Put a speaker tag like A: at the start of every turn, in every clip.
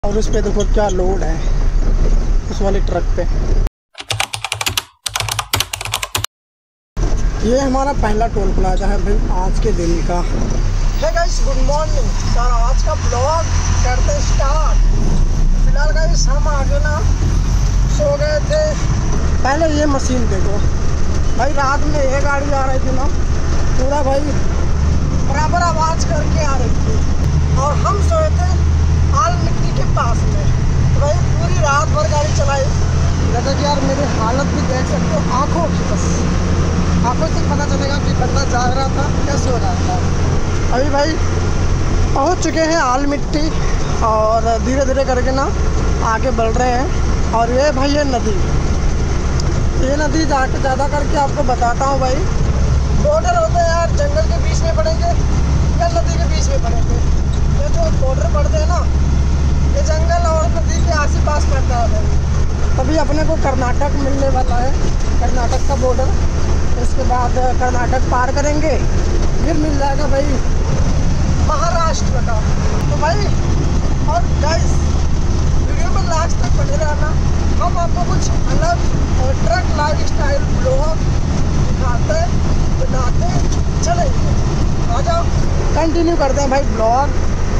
A: और उस पे देखो क्या लोड है उस वाले ट्रक पे। ये हमारा पहला टोल प्लाजा है भाई आज के दिन का। है गाइस गुड मॉर्निंग सर, आज का ब्लॉग करते स्टार्ट। फिलहाल गाइस हम आगे ना सो गए थे। पहले ये मशीन देखो भाई, रात में ये गाड़ी आ रही थी ना पूरा भाई बराबर आवाज़ करके आ रही थी और हम सोए थे आल मिट्टी के पास में। तो भाई पूरी रात भर गाड़ी चलाई। जैसा कि यार मेरी हालत भी देख सकते हो, आँखों की बस आँखों से पता चलेगा कि बंदा जाग रहा था क्या सो रहा था। अभी भाई पहुंच चुके हैं आल मिट्टी और धीरे धीरे करके ना आगे बढ़ रहे हैं। और ये भाई ये नदी जाके ज़्यादा करके आपको बताता हूँ भाई, बॉर्डर होते हैं यार, जंगल के बीच में पड़ेंगे या नदी के बीच में पड़ेंगे। ये जो बॉर्डर पड़ते हैं ना ये जंगल और नदी के आस पास पड़ता है भाई। तभी अपने को कर्नाटक मिलने वाला है, कर्नाटक का बॉर्डर। इसके बाद कर्नाटक पार करेंगे फिर मिल जाएगा भाई महाराष्ट्र का। तो भाई और गाइस वीडियो में लास्ट तक बने रहना, हम आपको कुछ अलग और ट्रक लाइफ स्टाइल ब्लॉग दिखाते बनाते चलेंगे। आ जाओ कंटिन्यू करते हैं भाई ब्लॉग।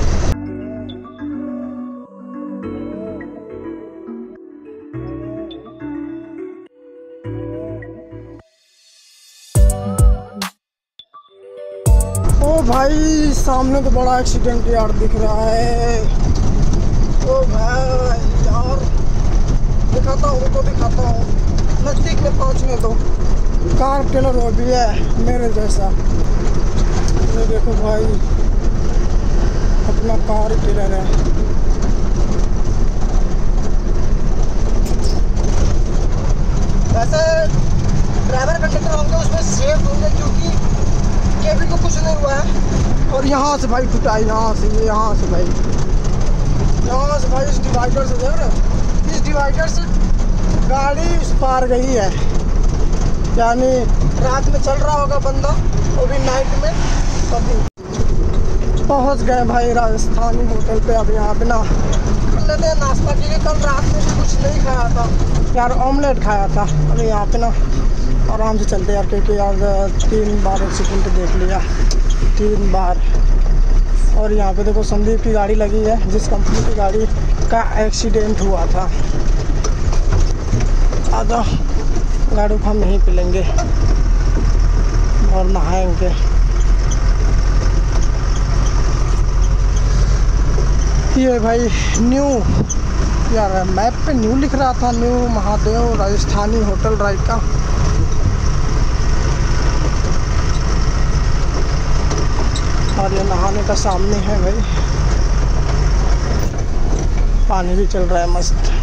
A: ओ भाई सामने तो बड़ा एक्सीडेंट यार दिख रहा है। ओ भाई यार दिखाता हूँ तो दिखाता हूँ, नज़दीक में पहुँचने दो। कार टेलर वो भी है मेरे जैसा। ये देखो भाई अपना कार टेलर है। वैसे ड्राइवर कंडक्टर होंगे उसमें सेफ होंगे क्योंकि केबिन को कुछ नहीं हुआ है। और यहाँ से भाई टूटा है, यहाँ से भाई इस डिवाइडर से देख रहे हो, इस डिवाइडर से गाड़ी इस पार गई है। यानी रात में चल रहा होगा बंदा, वो भी नाइट में। तभी पहुँच गए भाई राजस्थानी होटल पे। अब यहाँ पे ना कर लेते हैं नाश्ता, क्योंकि कल रात में भी कुछ नहीं खाया था यार, ऑमलेट खाया था। अभी यहाँ पे ना आराम से चलते यार, क्योंकि यार 3 बार एक्सीडेंट देख लिया, 3 बार। और यहाँ पे देखो संदीप की गाड़ी लगी है, जिस कंपनी की गाड़ी का एक्सीडेंट हुआ था। आजा गाड़ी को हम यहीं पे लेंगे और नहाएंगे। ये भाई न्यू यार मैप पे न्यू लिख रहा था, न्यू महादेव राजस्थानी होटल रायका। और ये नहाने का सामने है भाई, पानी भी चल रहा है मस्त।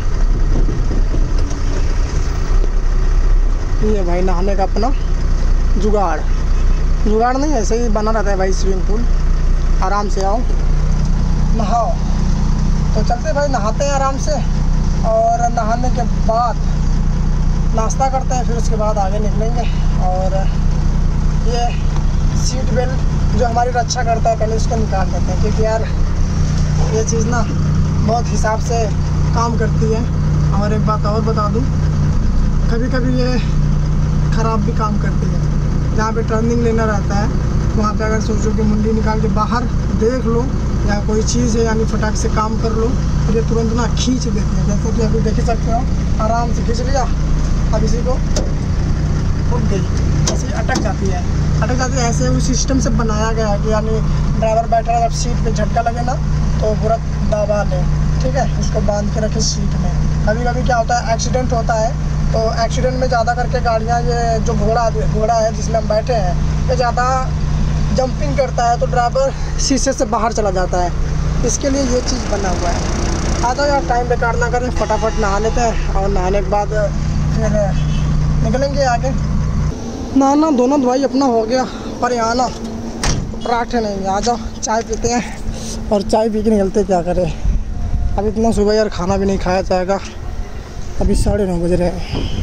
A: ये भाई नहाने का अपना जुगाड़ नहीं ऐसे ही बना रहता है भाई, स्विमिंग पूल। आराम से आओ नहाओ। तो चलते भाई नहाते हैं आराम से, और नहाने के बाद नाश्ता करते हैं, फिर उसके बाद आगे निकलेंगे। और ये सीट बेल्ट जो हमारी रक्षा करता है पहले उसको निकाल देते हैं, क्योंकि यार ये चीज़ ना बहुत हिसाब से काम करती है। और एक बात और बता दूं, कभी कभी ये ख़राब भी काम करती है। जहाँ पे टर्निंग लेना रहता है वहाँ पे अगर सोचो कि मुंडी निकाल के बाहर देख लो या कोई चीज़ है यानी फटाक से काम कर लो, तो ये तुरंत ना खींच देती है। जैसे कि अभी देख ही सकते हो, आराम से खींच लिया, अब इसी को रुक गई, ऐसे अटक जाती है। ऐसे उस सिस्टम से बनाया गया है कि यानी ड्राइवर बैठा है, जब सीट पे झटका लगे ना तो पूरा दबा ले, ठीक है, उसको बांध के रखे सीट में। कभी कभी क्या होता है एक्सीडेंट होता है, तो एक्सीडेंट में ज़्यादा करके गाड़ियाँ, ये जो घोड़ा है जिसमें हम बैठे हैं, ये ज़्यादा जंपिंग करता है तो ड्राइवर शीशे से बाहर चला जाता है। इसके लिए ये चीज़ बना हुआ है। आ जाओ यार टाइम बेकार ना करें, फटाफट नहा लेते हैं और नहाने के बाद फिर निकलेंगे आगे। नहाना धोना दवाई अपना हो गया, पर यहाँ ना पराठे नहीं। आ जाओ चाय पीते हैं और चाय पी के निकलते क्या करें। अब इतना सुबह यार खाना भी नहीं खाया जाएगा, अभी 9:30 बज रहे हैं।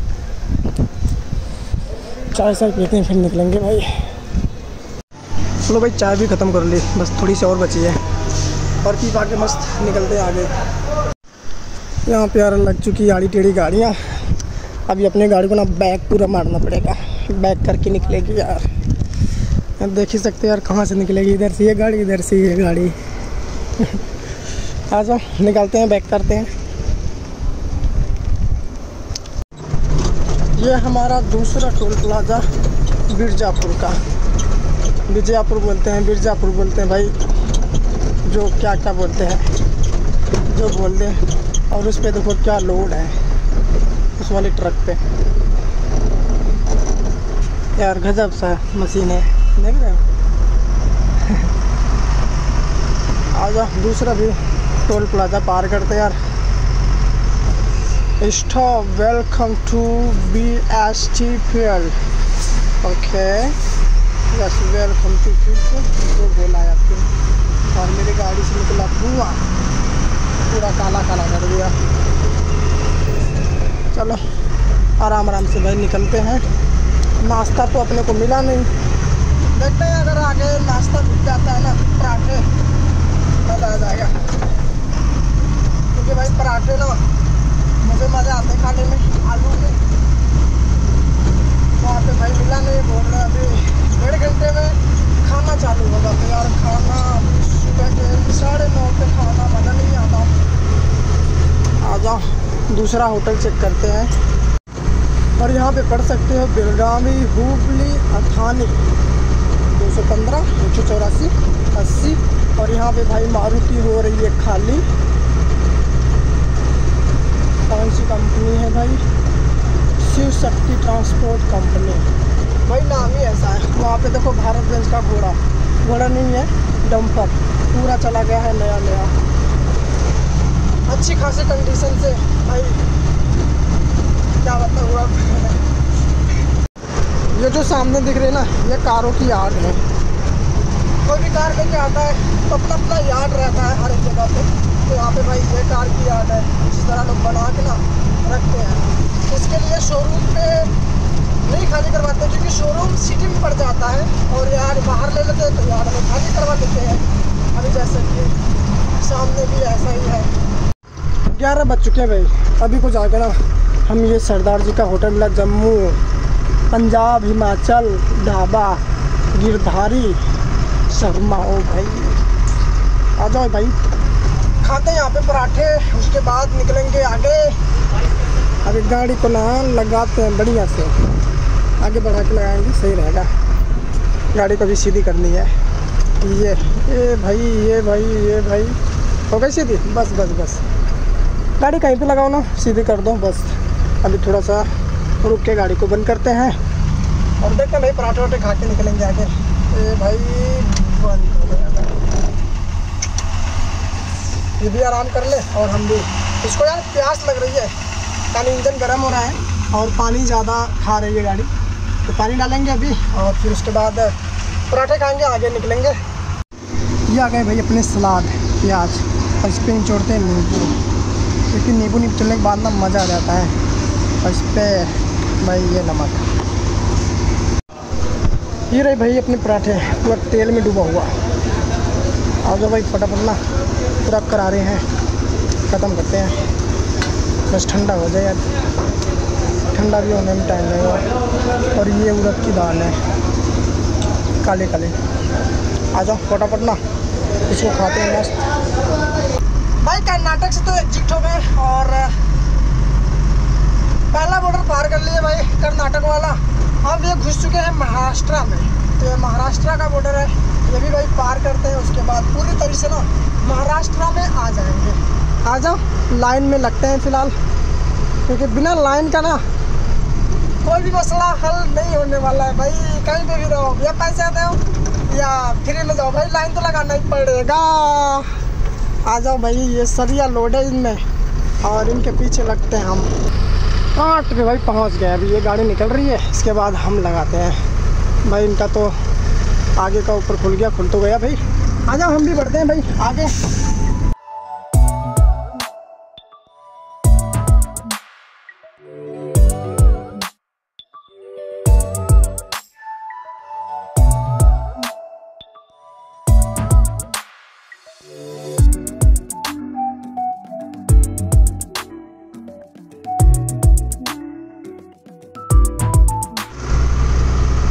A: चाय पीते हैं फिर निकलेंगे भाई। चलो भाई चाय भी ख़त्म कर ली, बस थोड़ी सी और बची है। और पी पा के मस्त निकलते हैं आगे। यहाँ पे यार लग चुकी आड़ी टेढ़ी गाड़ियाँ। अभी अपने गाड़ी को ना बैक पूरा मारना पड़ेगा, बैक करके निकलेगी यार। अब देख ही सकते हैं यार कहाँ से निकलेगी, इधर से ये गाड़ी, इधर से ये गाड़ी। आ जाओ निकालते हैं, बैक करते हैं। ये हमारा दूसरा टोल प्लाजा बिरजापुर का, बिरजापुर बोलते हैं, बिरजापुर बोलते हैं भाई, जो क्या क्या बोलते हैं जो बोल दें। और उस पे देखो क्या लोड है उस वाले ट्रक पे यार, गजब सा मशीन है, देख रहे हो। आ जाओ दूसरा भी टोल प्लाजा पार करते यार। Stop, welcome to BST fuel. Okay yes, welcome to fuel, जो बोला है आपको। और मेरी गाड़ी से निकला धुआं, पूरा काला काला कर दिया। चलो आराम आराम से भाई निकलते हैं। नाश्ता तो अपने को मिला नहीं, देखते हैं अगर आगे नाश्ता मिल जाता है ना, पराठे, मज़ा आ जाएगा। क्योंकि भाई पराठे ना मुझे मज़ा आते हैं खाने में, आलू में। वहाँ पे भाई मिला नहीं, बोल रहे अभी 1.5 घंटे में खाना चालू होगा। तो यार खाना सुबह के 9:30 पे खाना मज़ा नहीं आता। आ जाओ दूसरा होटल चेक करते हैं। और यहाँ पे पढ़ सकते हो बेलगावी हुबली अथानी 215 184 80। और यहाँ पे भाई मारुति हो रही है खाली। कौन सी कंपनी है भाई? शिव शक्ति ट्रांसपोर्ट कंपनी, भाई नाम ही ऐसा है। वहाँ पे देखो भारतगंज का घोड़ा नहीं है, डंपर पूरा चला गया है नया नया, अच्छी खासी कंडीशन से भाई, क्या हुआ। ये जो सामने दिख रही है ना, ये कारों की यार्ड है। कोई भी कार लेके आता है तो अपना अपना यार्ड रहता है हर एक जगह पे। तो यहाँ पे भाई ये कार की यार्ड है, इस तरह लोग बना के ना रखते हैं। इसके लिए शोरूम पे नहीं खाली करवाते, क्योंकि शोरूम सिटी में पड़ जाता है और यार्ड बाहर ले लेते हैं, तो यार्ड में खाली करवा देते हैं। अभी जैसे कि सामने भी ऐसा ही है। 11 बज चुके हैं भाई। अभी कुछ आगे ना हम ये सरदार जी का होटल है, जम्मू पंजाब हिमाचल ढाबा गिरधारी शर्मा। ओ भाई आ जाओ भाई, खाते हैं यहाँ पे पराठे, उसके बाद निकलेंगे आगे। अभी गाड़ी को ना लगाते हैं बढ़िया से, आगे बढ़ा के लगाएंगे, सही रहेगा। गाड़ी को भी सीधी करनी है। ये भाई हो गई सीधी, बस बस बस। गाड़ी कहीं पे लगाओ ना, सीधी कर दो बस। अभी थोड़ा सा रुक के गाड़ी को बंद करते हैं और देखते हैं भाई पराठे वाठे खा के निकलेंगे आगे। ये भाई बंद हो गया, ये भी आराम कर ले और हम भी। इसको यार प्यास लग रही है, यानी इंजन गर्म हो रहा है और पानी ज़्यादा खा रही है गाड़ी, तो पानी डालेंगे अभी और फिर उसके बाद पराठे खाएंगे, आगे निकलेंगे। ये आ गए भाई अपने सलाद, प्याज, और इस पर निचोड़ते हैं नींबू, क्योंकि नींबू निचोड़ने के बाद ना मज़ा आ जाता है। और इस पर भाई ये नमक, ये रहे भाई अपने पराठे पूरा तेल में डूबा हुआ। आ जाओ भाई फटाफट ना, पूरा करारे हैं, ख़त्म करते हैं। बस ठंडा हो जाए यार, ठंडा भी होने में टाइम लगेगा। और ये उड़द की दाल है, काले काले। आ जाओ फटाफट ना, इसको खाते हैं मस्त। भाई कर्नाटक से तो एग्जिट हो गए और पहला बॉर्डर पार कर लिए भाई, कर्नाटक वाला। अब ये घुस चुके हैं महाराष्ट्र में, तो ये महाराष्ट्र का बॉर्डर है, ये भी भाई पार करते हैं। उसके बाद पूरी तरह से ना महाराष्ट्र में आ जाएंगे। आ जाओ, लाइन में लगते हैं फ़िलहाल, क्योंकि बिना लाइन का ना कोई भी मसला हल नहीं होने वाला है भाई। कहीं पे भी रहो, या पैसे दो या फ्री में जाओ, भाई लाइन तो लगाना ही पड़ेगा। आ जाओ भाई, ये सरिया लोड है इनमें और इनके पीछे लगते हैं हम। 8 पे भाई पहुंच गए। अभी ये गाड़ी निकल रही है, इसके बाद हम लगाते हैं भाई। इनका तो आगे का ऊपर खुल गया, खुल तो गया भाई। आ जाओ हम भी बढ़ते हैं भाई आगे।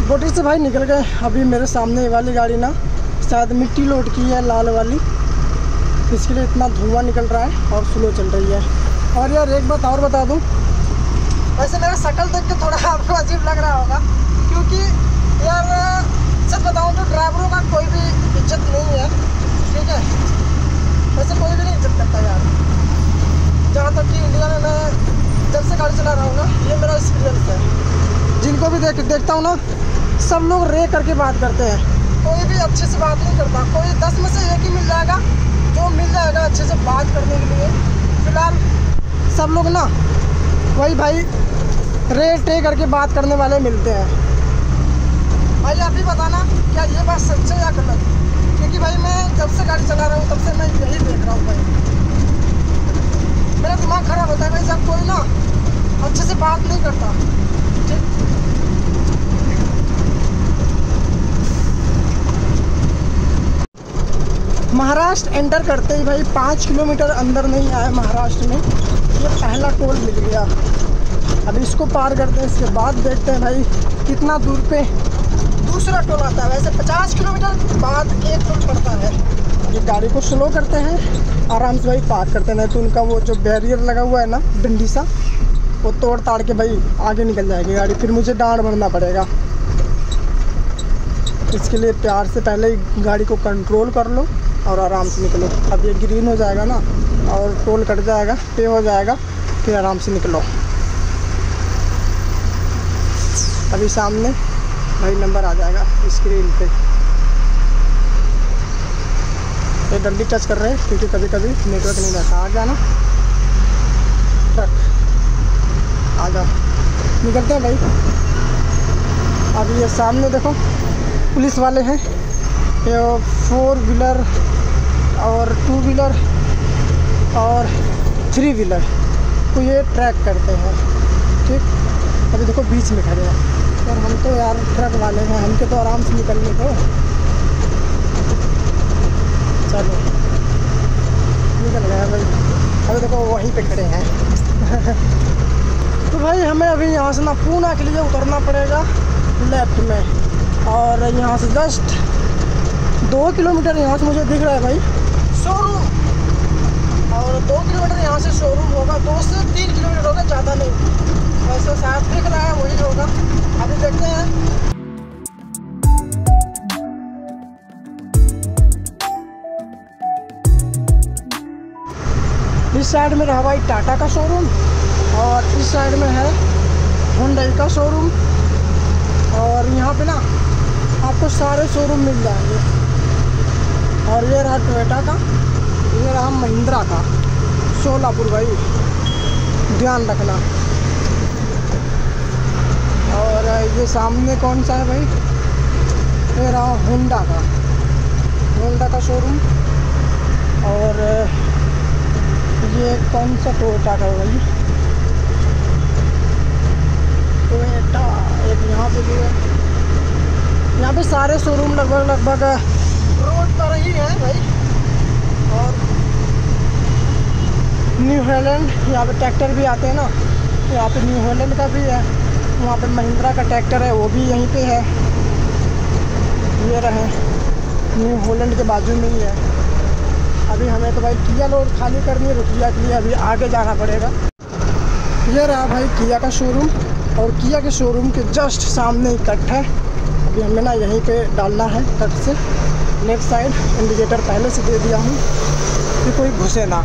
A: बोटी से भाई निकल गए। अभी मेरे सामने ये वाली गाड़ी ना शायद मिट्टी लोड की है, लाल वाली, इसके लिए इतना धुआं निकल रहा है और स्लो चल रही है। और यार एक बात और बता दूं, वैसे मेरा शक्ल देख के थोड़ा आपको अजीब लग रहा होगा, क्योंकि यार सच बताऊं तो ड्राइवरों का कोई भी इज्जत नहीं है, ठीक है। वैसे कोई भी नहीं इज्जत करता यार। जहाँ तक कि इंडिया में मैं जब से गाड़ी चला रहा हूँ ना, ये मेरा एक्सपीरियंस है। जिनको भी देखता हूँ ना, सब लोग रे करके बात करते हैं, कोई भी अच्छे से बात नहीं करता। कोई 10 में से एक ही मिल जाएगा जो मिल जाएगा अच्छे से बात करने के लिए। फिलहाल सब लोग ना वही भाई रे टे करके बात करने वाले मिलते हैं। भाई आप ही बताना क्या ये बात सच है या गलत, क्योंकि भाई मैं जब से गाड़ी चला रहा हूँ तब से मैं यही देख रहा हूँ भाई। मेरा दिमाग खराब होता है भाई जब कोई ना अच्छे से बात नहीं करता, ठीक। महाराष्ट्र एंटर करते ही भाई 5 किलोमीटर अंदर नहीं आए महाराष्ट्र में, ये पहला टोल मिल गया। अब इसको पार करते हैं, इसके बाद देखते हैं भाई कितना दूर पे दूसरा टोल आता है। वैसे 50 किलोमीटर बाद एक टोल पड़ता है। ये गाड़ी को स्लो करते हैं, आराम से भाई पार करते हैं, नहीं तो उनका वो जो बैरियर लगा हुआ है ना डंडी सा, वो तोड़ ताड़ के भाई आगे निकल जाएगी गाड़ी, फिर मुझे डांड भरना पड़ेगा। इसके लिए प्यार से पहले ही गाड़ी को कंट्रोल कर लो और आराम से निकलो। अब ये ग्रीन हो जाएगा ना और टोल कट जाएगा, पे हो जाएगा, फिर आराम से निकलो। अभी सामने भाई नंबर आ जाएगा स्क्रीन पे। ये जल्दी टच कर रहे हैं क्योंकि कभी कभी नेटवर्क नहीं रहता। आ जाना ट्रक, आ जाओ, निकलते हैं भाई। अभी ये सामने देखो पुलिस वाले हैं, ये 4 व्हीलर और 2 व्हीलर और 3 व्हीलर को ये ट्रैक करते हैं, ठीक। अभी देखो बीच में खड़े हैं यार, हम तो यार ट्रक वाले हैं, हमके तो आराम से निकलने दो। चलो निकल गए भाई। अभी देखो वहीं पे खड़े हैं। तो भाई हमें अभी यहाँ से ना पूना के लिए उतरना पड़ेगा लेफ्ट में, और यहाँ से जस्ट 2 किलोमीटर यहाँ से मुझे दिख रहा है भाई शोरूम, और 2 किलोमीटर यहाँ से शोरूम होगा, 2 से 3 किलोमीटर होगा, ज़्यादा नहीं। वैसे शायद दिख रहा है वही होगा, अभी देखते हैं। इस साइड में रहा भाई टाटा का शोरूम, और इस साइड में है हुंडई का शोरूम, और यहाँ पे ना आपको सारे शोरूम मिल जाएंगे। और ये रहा टोयोटा का, ये रहा महिंद्रा का सोलापुर भाई, ध्यान रखना। और ये सामने कौन सा है भाई, ये रहा होंडा का शोरूम, और ये कौन सा टोयोटा का है भाई, टोयोटा। एक यहाँ पे भी है, यहाँ पे सारे शोरूम लगभग रोड पर ही है भाई। और न्यू हॉलैंड, यहाँ पे ट्रैक्टर भी आते हैं ना, यहाँ पे न्यू हॉलैंड का भी है, वहाँ पे महिंद्रा का ट्रैक्टर है, वो भी यहीं पे है। ये रहे न्यू हॉलैंड के बाजू में ही है। अभी हमें तो भाई किया लोड खाली करनी है, तो किया के लिए अभी आगे जाना पड़ेगा। ये रहा भाई किया का शोरूम, और किया के शोरूम के जस्ट सामने ही कट है। अभी हमें ना यहीं पे डालना है कट से, लेफ्ट साइड। इंडिकेटर पहले से दे दिया हूँ कि कोई घुसे ना।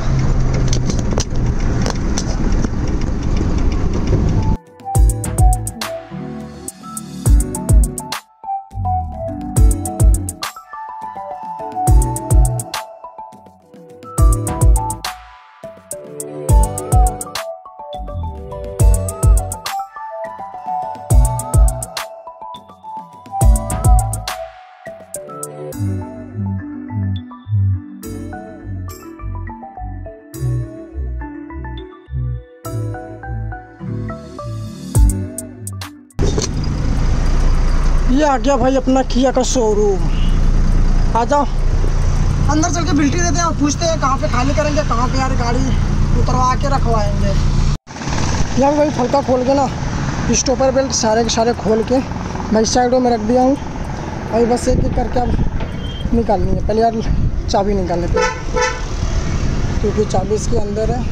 A: ये आ गया भाई अपना किया का शोरूम। आ जाओ अंदर चल के बिल्टी देते हैं और पूछते हैं कहाँ पे खाली करेंगे, कहाँ पे यार गाड़ी उतरवा के रखवाएंगे। यहाँ भाई फलका खोल के ना स्टॉपर बेल्ट सारे के सारे खोल के भाई साइडों में रख दिया हूँ। अभी बस एक एक करके अब निकालनी है। पहले यार चाबी निकाल लेते हैं, क्योंकि चाबी इसके अंदर है।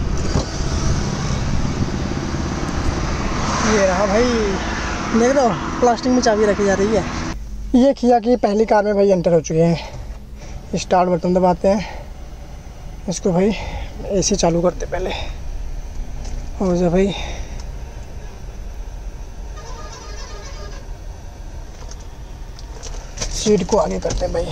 A: ये रहा भाई, देख दो प्लास्टिक में चाबी रखी जा रही है। ये किया कि पहली कार में भाई एंटर हो चुके हैं। स्टार्ट बटन दबाते हैं, इसको भाई एसी चालू करते पहले। हो जा भाई, सीट को आगे करते हैं भाई,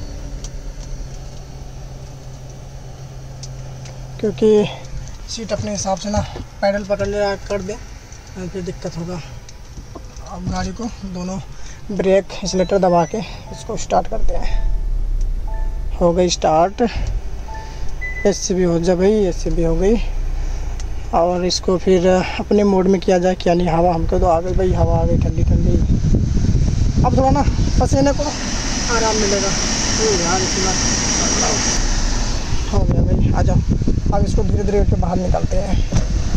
A: क्योंकि सीट अपने हिसाब से ना पैडल पकड़ ले कर दे फिर दिक्कत होगा। अब गाड़ी को दोनों ब्रेक एक्सीलेटर दबा के इसको स्टार्ट करते हैं। हो गई स्टार्ट। एसी भी हो जा भाई, एसी भी हो गई। और इसको फिर अपने मोड में किया जाए क्या नहीं। हवा हमको तो आ गई भाई, हवा आ गई ठंडी ठंडी। अब थोड़ा ना पसीने को आराम मिलेगा। यार हो गया भाई, आ जाओ। अब इसको धीरे धीरे करके बाहर निकालते हैं।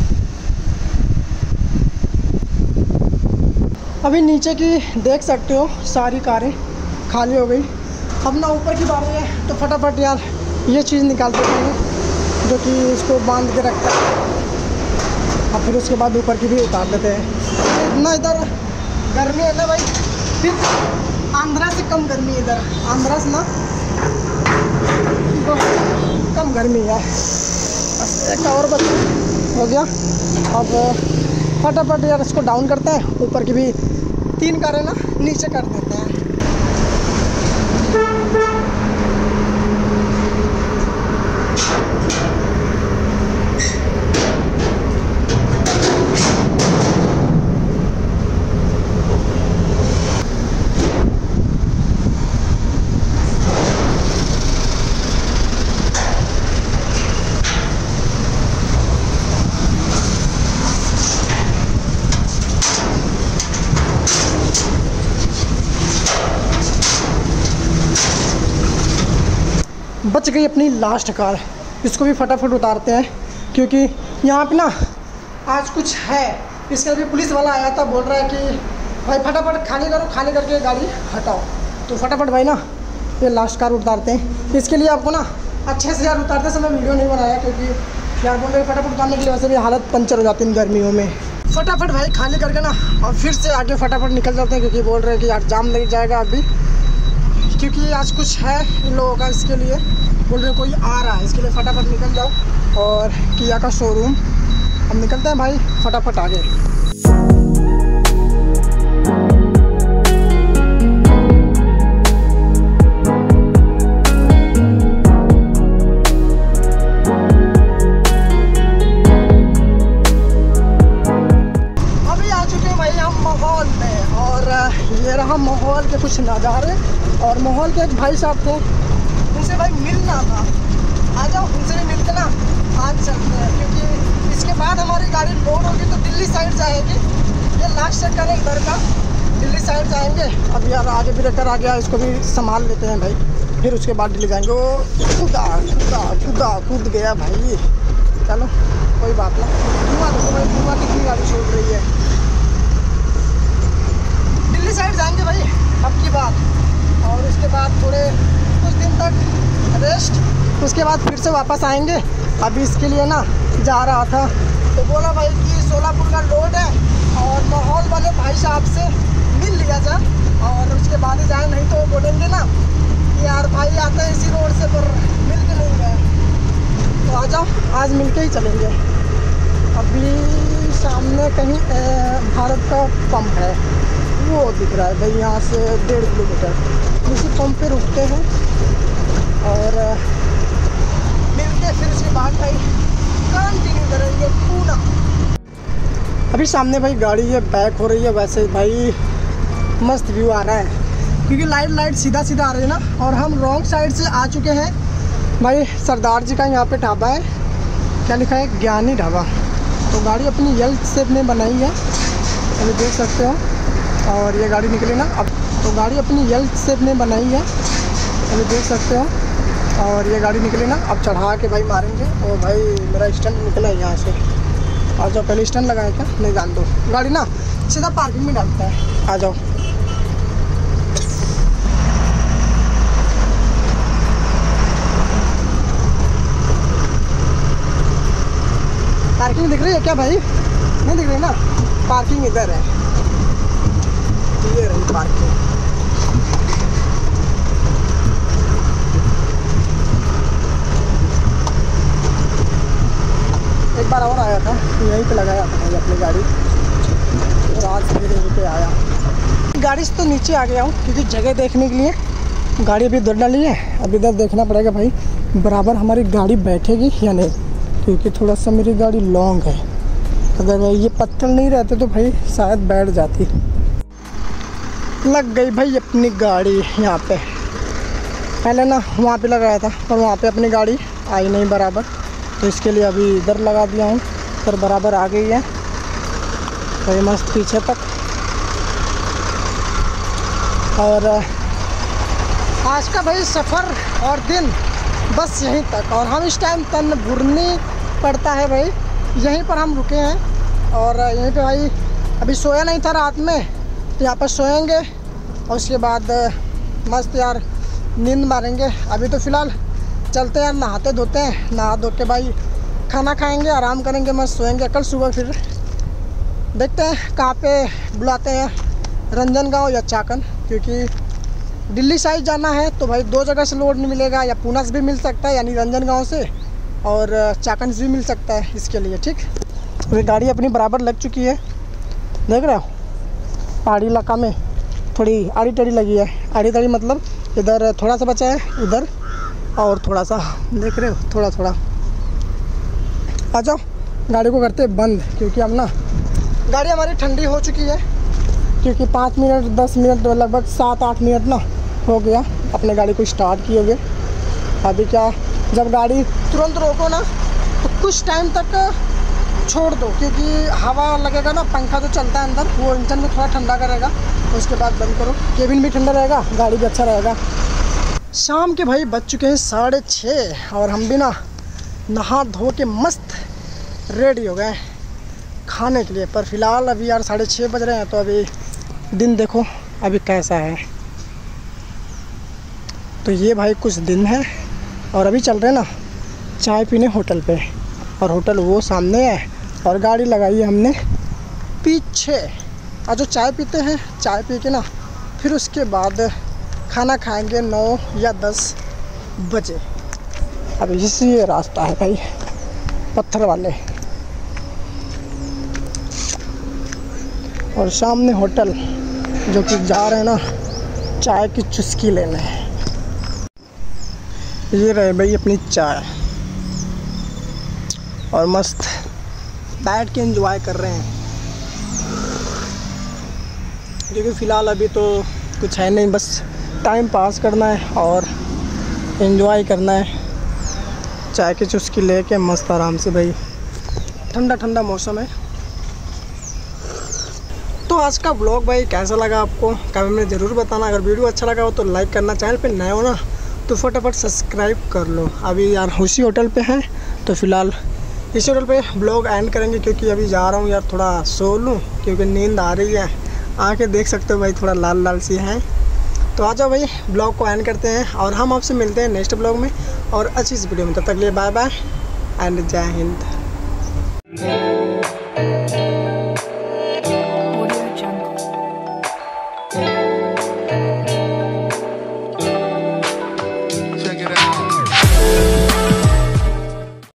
A: अभी नीचे की देख सकते हो सारी कारें खाली हो गई। अब ना ऊपर की बारी है, तो फटाफट यार ये चीज़ निकाल देते हैं जो कि इसको बांध के रखता है। और फिर उसके बाद ऊपर की भी उतार देते हैं। इतना इधर गर्मी है ना भाई, फिर आंध्रा से कम गर्मी है इधर। आंध्रा से ना तो कम गर्मी है। बस एक और बस हो गया। अब फटाफट यार इसको डाउन करते हैं। ऊपर की भी 3 कारें ना नीचे कर देते हैं। बच गई अपनी लास्ट कार। इसको भी फटाफट उतारते हैं, क्योंकि यहाँ पे ना आज कुछ है। इसके अभी पुलिस वाला आया था, बोल रहा है कि भाई फटाफट खाली करो, खाली करके गाड़ी हटाओ। तो फटाफट भाई ना ये लास्ट कार उतारते हैं। इसके लिए आपको ना अच्छे से यार उतारते समय वीडियो नहीं बनाया, क्योंकि यार बोल रहे फटाफट उतारने के लिए वैसे भी हालत पंचर हो जाती है गर्मियों में। फटाफट भाई खाली करके ना और फिर से आगे फटाफट निकल जाते हैं, क्योंकि बोल रहे हैं कि यार जाम लग जाएगा अभी, क्योंकि आज कुछ है इन लोगों का। इसके लिए बोल रहे कोई आ रहा है, इसके लिए फटाफट निकल जाओ। और किया का शोरूम हम निकलते हैं भाई फटाफट आगे। अभी आ चुके हैं भाई हम माहौल में, और ये रहा माहौल के कुछ नज़ारे। और माहौल के एक भाई साहब थे, उनसे भाई मिलना था। आ जाओ, उनसे भी मिलते ना आज चलते हैं, क्योंकि इसके बाद हमारी गाड़ी लोड होगी तो दिल्ली साइड जाएगी। ये लास्ट सेक्टर है इधर का, दिल्ली साइड जाएंगे। अब यार आगे ब्रेकर आ गया, इसको भी संभाल लेते हैं भाई, फिर उसके बाद दिल्ली जाएंगे। वो खुदा खुदा खुदा कूद गया भाई। चलो कोई बात नहीं। धुआं देखो भाई, धुआं कितनी गाड़ी छोड़ रही है। दिल्ली साइड जाएंगे भाई अब की बात, और उसके बाद थोड़े कुछ दिन तक रेस्ट, उसके बाद फिर से वापस आएंगे। अभी इसके लिए ना जा रहा था, तो बोला भाई कि सोलापुर का लोड है, और माहौल वाले भाई साहब से मिल लिया जा, और उसके बाद ही जाए। नहीं तो वो बोलेंगे ना कि यार भाई आते हैं इसी रोड से, पर मिल के नहीं गए। तो आ जाओ, आज मिल के ही चलेंगे। अभी सामने कहीं भारत का पंप है, वो दिख रहा है भाई, यहाँ से 1.5 किलोमीटर। उसी पंप पे रुकते हैं और मिलके फिर उसके बाद भाई कंटिन्यू करेंगे पूरा। अभी सामने भाई गाड़ी है बैक हो रही है। वैसे भाई मस्त व्यू आ रहा है, क्योंकि लाइट सीधा सीधा आ रही है ना। और हम रॉन्ग साइड से आ चुके हैं भाई। सरदार जी का यहाँ पे ढाबा है, क्या लिखा है, ज्ञानी ढाबा। तो गाड़ी अपनी यल शेप में बनाई है, अभी देख सकते हो। और ये गाड़ी निकली ना अब, तो गाड़ी अपनी यल शेप में बनाई है, अभी देख सकते हो। और ये गाड़ी निकली ना, अब चढ़ा के भाई मारेंगे। और भाई मेरा स्टैंड निकला है यहाँ से। आ जाओ, पहले स्टैंड लगाए क्या, नहीं जान दो। गाड़ी ना सीधा पार्किंग में डालता है। आ जाओ, पार्किंग दिख रही है क्या भाई? नहीं दिख रही ना, पार्किंग इधर है, ये रही पार्किंग। एक बार और आया था, यहीं पे लगाया था भाई अपनी गाड़ी, और आज फिर यहीं पे आया। गाड़ी से तो नीचे आ गया हूँ क्योंकि जगह देखने के लिए गाड़ी अभी इधर डाली है। अब इधर देखना पड़ेगा भाई बराबर हमारी गाड़ी बैठेगी या नहीं, क्योंकि थोड़ा सा मेरी गाड़ी लॉन्ग है। अगर ये पत्थर नहीं रहते तो भाई शायद बैठ जाती। लग गई भाई अपनी गाड़ी यहाँ पे। पहले ना वहाँ पे लगाया था और वहाँ पे अपनी गाड़ी आई नहीं बराबर, तो इसके लिए अभी इधर लगा दिया हूँ, पर बराबर आ गई है भाई मस्त पीछे तक। और आज का भाई सफ़र और दिन बस यहीं तक। और हम इस टाइम तनभुरनी पड़ता है भाई, यहीं पर हम रुके हैं। और यहीं पे भाई अभी सोया नहीं था रात में, तो यहाँ पर सोएंगे और उसके बाद मस्त यार नींद मारेंगे। अभी तो फ़िलहाल चलते हैं यार, नहाते धोते हैं, नहा धो के भाई खाना खाएंगे, आराम करेंगे, मस्त सोएंगे। कल सुबह फिर देखते हैं कहाँ पे बुलाते हैं, रंजनगांव या चाकन, क्योंकि दिल्ली साइड जाना है तो भाई 2 जगह से लोड नहीं मिलेगा, या पूना से भी मिल सकता है यानी रंजनगांव से, और चाकन से भी मिल सकता है। इसके लिए ठीक तो ये गाड़ी अपनी बराबर लग चुकी है, देख रहे हो। पहाड़ी इलाका में थोड़ी आड़ी टेढ़ी लगी है, आड़ी टेढ़ी मतलब इधर थोड़ा सा बचा है, उधर और थोड़ा सा, देख रहे हो, थोड़ा थोड़ा। आ जाओ गाड़ी को करते बंद, क्योंकि अब ना गाड़ी हमारी ठंडी हो चुकी है, क्योंकि 5 मिनट 10 मिनट लगभग 7-8 मिनट ना हो गया अपने गाड़ी को स्टार्ट किए हुए। अभी क्या, जब गाड़ी तुरंत रोको ना तो कुछ टाइम तक छोड़ दो, क्योंकि हवा लगेगा ना, पंखा तो चलता है अंदर, वो इंजन में थोड़ा ठंडा करेगा, उसके बाद बंद करो, केबिन भी ठंडा रहेगा, गाड़ी भी अच्छा रहेगा। शाम के भाई बज चुके हैं 6:30 और हम भी ना नहा धो के मस्त रेडी हो गए खाने के लिए। पर फिलहाल अभी यार 6:30 बज रहे हैं, तो अभी दिन देखो अभी कैसा है। तो ये भाई कुछ दिन है, और अभी चल रहे हैं ना चाय पीने होटल पे, और होटल वो सामने है, और गाड़ी लगाई है हमने पीछे। और जो चाय पीते हैं, चाय पी के ना फिर उसके बाद खाना खाएंगे 9 या 10 बजे। अब इसी रास्ता है भाई पत्थर वाले, और सामने होटल जो कि जा रहे हैं ना चाय की चुस्की लेने। ये रहे भाई अपनी चाय, और मस्त बैठ के एंजॉय कर रहे हैं, क्योंकि फ़िलहाल अभी तो कुछ है नहीं, बस टाइम पास करना है और एंजॉय करना है। चाय की चुस्की लेके मस्त आराम से भाई, ठंडा ठंडा मौसम है। तो आज का व्लॉग भाई कैसा लगा आपको कमेंट में ज़रूर बताना। अगर वीडियो अच्छा लगा हो तो लाइक करना, चैनल पे नए हो ना तो फटाफट सब्सक्राइब कर लो। अभी यार उसी होटल पे हैं, तो फ़िलहाल इसी होटल पे व्लॉग एंड करेंगे, क्योंकि अभी जा रहा हूँ यार थोड़ा सो लूँ, क्योंकि नींद आ रही है। आँखें देख सकते हो भाई थोड़ा लाल लाल सी हैं। तो आ जाओ भाई ब्लॉग को एंड करते हैं, और हम आपसे मिलते हैं नेक्स्ट ब्लॉग में और अच्छी सी वीडियो में। तब तक लिए बाय बाय एंड जय हिंद।